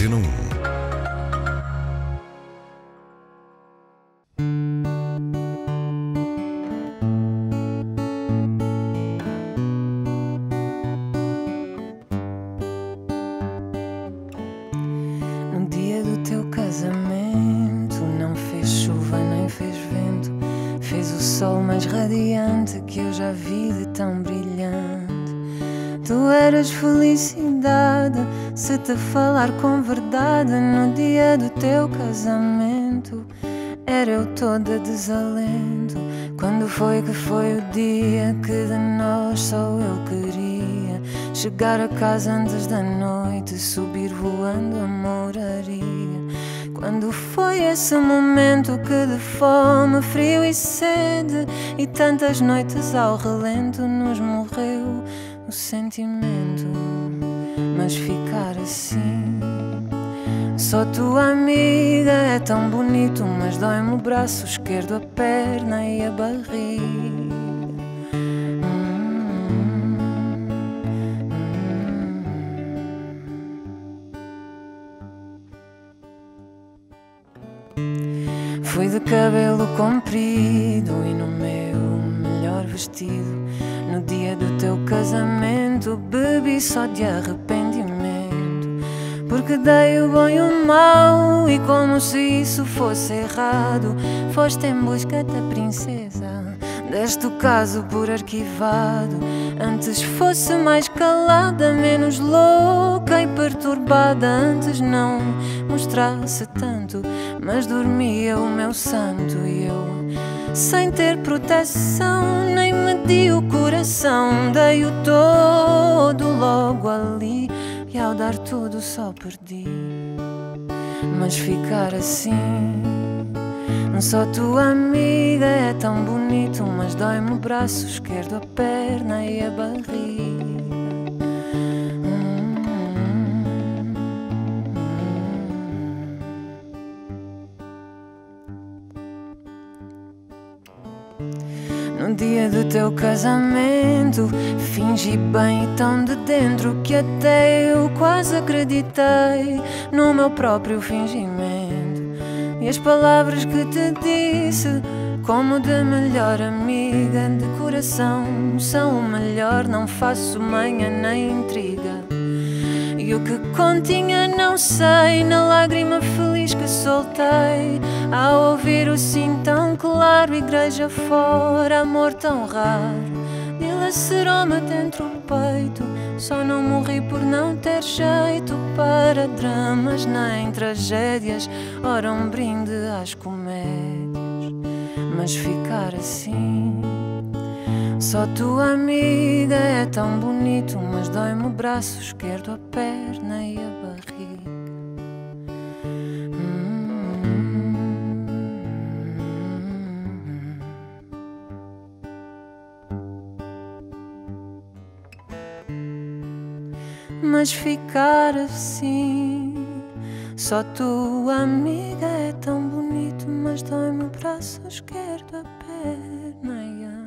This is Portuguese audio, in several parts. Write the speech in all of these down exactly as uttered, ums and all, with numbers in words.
Antena um. No dia do teu casamento não fez chuva nem fez vento, fez o sol mais radiante que eu já vi de tão brilhante. Tu eras felicidade, se te falar com verdade, no dia do teu casamento era eu toda desalento. Quando foi que foi o dia que de nós só eu queria chegar a casa antes da noite, subir voando a moraria? Quando foi esse momento que de fome, frio e sede e tantas noites ao relento nos morreu o sentimento? Mas ficar assim, só tua amiga, é tão bonito, mas dói-me o braço esquerdo, a perna e a barriga. Fui de cabelo comprido e no meu melhor vestido. No dia do teu casamento bebi só de arrependimento, porque dei o bom e o mau, e como se isso fosse errado, foste em busca da princesa, deste o caso por arquivado. Antes fosse mais calada, menos louca e perturbada, antes não mostrasse tanto, mas dormia o meu santo. E eu, sem ter proteção, nem medi o coração, dei-o todo logo ali, e ao dar tudo só perdi. Mas ficar assim, só tua amiga, é tão bonito, mas dói-me o braço esquerdo, a perna e a barriga. No dia do teu casamento fingi bem e tão de dentro que até eu quase acreditei no meu próprio fingimento. E as palavras que te disse, como de melhor amiga, de coração, são o melhor, não faço manha nem intriga. E o que continha não sei, na lágrima feliz que soltei ao ouvir o sim tão claro, igreja fora, amor tão raro, dilacerou-me dentro o peito. Só não morri por não ter jeito para dramas nem tragédias, ora um brinde às comédias. Mas ficar assim, só tua amiga, é tão bonito, mas dói-me o braço esquerdo, a perna e a barriga. Mas ficar assim, só tua amiga, é tão bonito, mas dói-me o braço esquerdo, a perna e a...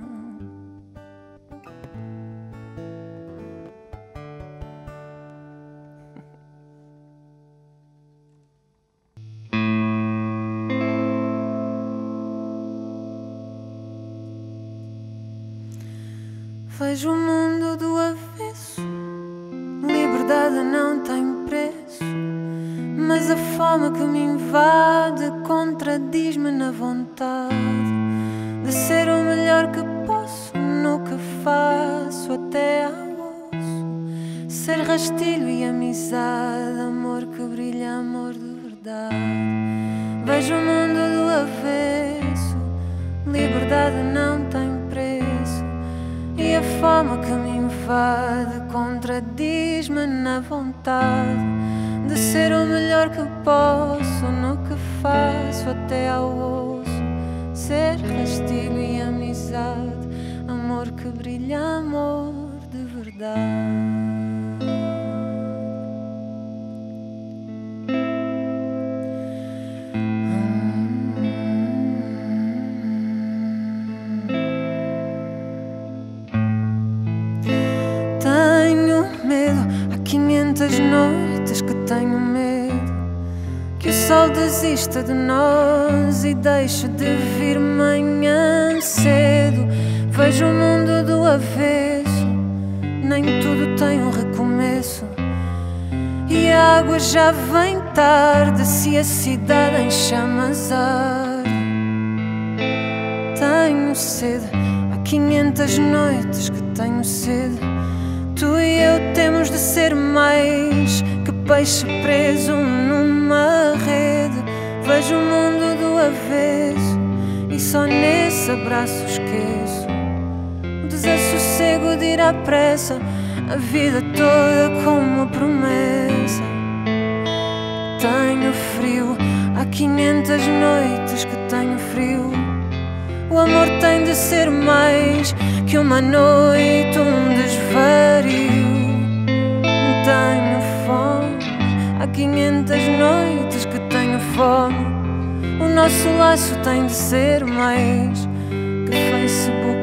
Vejo o mundo do avesso, liberdade não tem preço, mas a fome que me invade contradiz-me na vontade de ser o melhor que posso no que faço até ao osso. Ser rastilho e amizade, amor que brilha, amor de verdade. Vejo o mundo do avesso, liberdade não tem preço, e a fome que me invade contradiz-me na vontade de ser o melhor que posso no que faço até ao osso. Ser rastilho e amizade, amor que brilha, amor de verdade. Tenho medo, há quinhentas noites que tenho medo sol desista de nós e deixa de vir manhã cedo. Vejo o mundo do avesso, nem tudo tem um recomeço. E a água já vem tarde, se a cidade em chamas arde. Tenho sede, há quinhentas noites que tenho sede. Tu e eu temos de ser mais que peixe preso numa rede. Vejo o mundo do avesso e só nesse abraço esqueço o desassossego de ir à pressa, a vida toda com uma promessa. Tenho frio, há quinhentas noites que tenho frio. O amor tem de ser mais que uma noite, um desvario. Tenho fome, há quinhentas noites que tenho fome. O nosso laço tem de ser mais que Facebook